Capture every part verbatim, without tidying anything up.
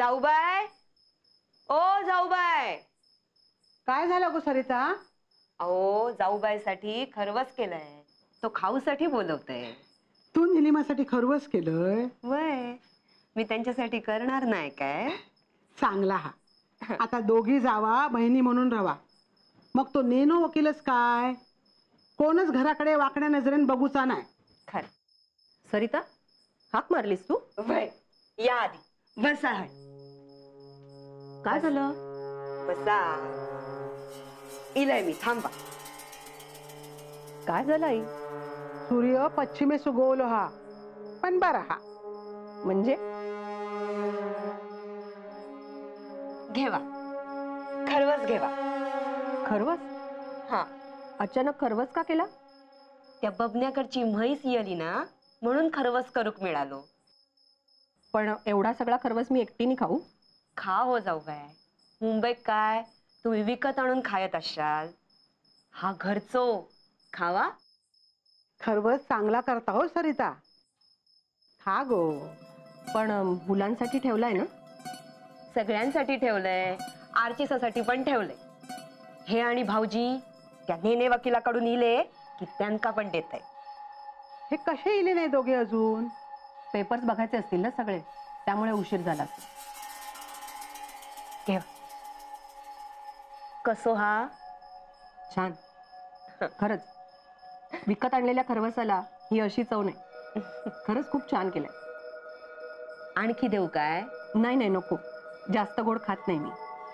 जाऊबाई, ओ जाऊबाई. काय झालं गो सरिता? अहो जाऊबाईसाठी खरवस केलंय, तो खाऊसाठी बोलवतोय. तू निलिमासाठी खरवस केलंय? वय, मी त्यांच्यासाठी करणार नाही काय? चांगला हा. आता दोघी जावा बहिणी म्हणून राहा. मग तो नेनो वकीलच काय, कोणच घराकडे वाकड्या नजरेन बघूचा नाही. खर. सरिता, हाक मारलीस तू? वय, या आधी बसा. काय झालं? बसा. इलय मी, थांबा. काय झालं आई? सूर्य पश्चिमेस उगवलो हा, पण बरा हा. म्हणजे? घेवा, खरवस घेवा. खरवस? हा. अचानक खरवस का केला? त्या बबण्याकडची म्हैस येली ना, म्हणून खरवस करूक मिळालो. पण एवढा सगळा खरवस मी एकटीने खाऊ? खा हो जाऊबाई. मुंबईत काय तुम्ही विकत आणून खायत असाल, हा घरचो खावा. खरवस चांगला करता हो सरिता, खा गो. पण मुलांसाठी ठेवलाय ना? सगळ्यांसाठी ठेवलंय, आर्चिसासाठी पण ठेवलंय. हे आणि भाऊजी त्या नेने वकिलाकडून इले की त्यांका पण देत आहे. हे कसे इले नाही दोघे अजून? पेपर्स बघायचे असतील ना सगळे, त्यामुळे उशीर झाला. घेवा. कसो हा? छान. खरंच विकत आणलेल्या खरवसाला ही अशी चव नाही. खरंच खूप छान केलंय. आणखी देऊ काय? नाही नाही नको, जास्त गोड खात नाही मी.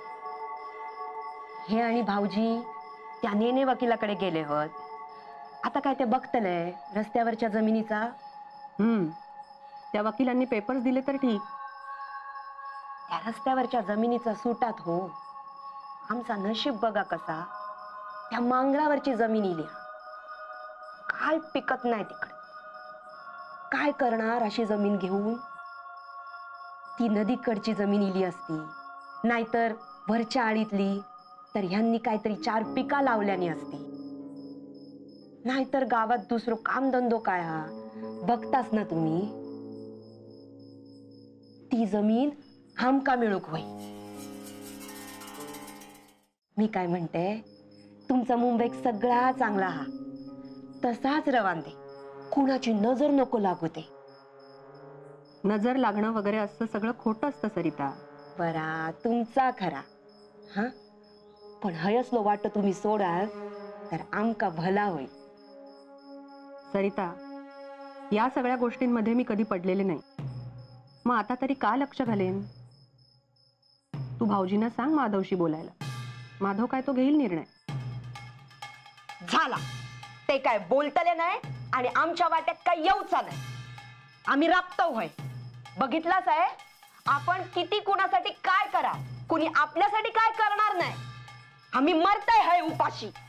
हे आणि भाऊजी त्या नेने वकिलाकडे गेले होत. आता काय ते बघतलंय रस्त्यावरच्या जमिनीचा. हम्म, त्या वकिलांनी पेपर्स दिले तर ठीक. त्या रस्त्यावरच्या जमिनीचा सुटात हो. आमचा नशीब बघा कसा, त्या मांगरावरची जमीन इली. काय पिकत नाही तिकडे. काय करणार अशी जमीन घेऊन? ती नदीकडची जमीन इली असती, नाहीतर वरच्या आळीतली तर ह्यांनी काहीतरी चार पिका लावल्यानी असती. नाहीतर गावात दुसरं कामधंदो काय हा बघताच ना तुम्ही. ती जमीन हमका मिळूक होई. मी काय म्हणते, तुमचा मुंबईत सगळा चांगला हा, तसाच रवान दे. कुणाची नजर नको लागू दे. नजर लागणं वगैरे असं सगळं खोटं असतं सरिता. बरा तुमचा खरा हा, पण हयसलो वाट तुम्ही सोडाल तर आमका भला होईल. सरिता, या सगळ्या गोष्टींमध्ये मी कधी पडलेले नाही. मग आता तरी का लक्ष घालेन? तू भाऊजींना सांग माधवशी बोलायला. माधव काय तो घेईल निर्णय. झाला, ते काय बोलतले नाही आणि आमच्या वाट्यात काय येऊचा नाही. आम्ही राबतो होय. बघितलाच आहे आपण किती कुणासाठी काय करा, कुणी आपल्यासाठी काय करणार नाही. आम्ही मरतय हाय उपाशी.